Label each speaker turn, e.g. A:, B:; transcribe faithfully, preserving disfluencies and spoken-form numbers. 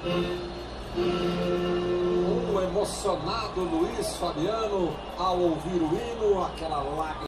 A: Um emocionado Luiz Fabiano ao ouvir o hino, aquela lágrima.